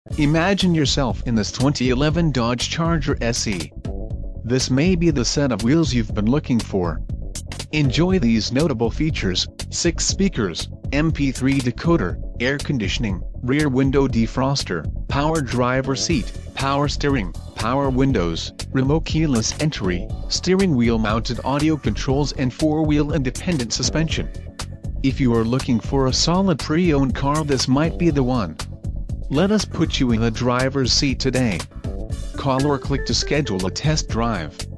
Imagine yourself in this 2011 Dodge Charger SE. This may be the set of wheels you've been looking for. Enjoy these notable features: 6 speakers, MP3 decoder, air conditioning, rear window defroster, power driver seat, power steering, power windows, remote keyless entry, steering wheel mounted audio controls and 4-wheel independent suspension. If you are looking for a solid pre-owned car, this might be the one. Let us put you in the driver's seat today. Call or click to schedule a test drive.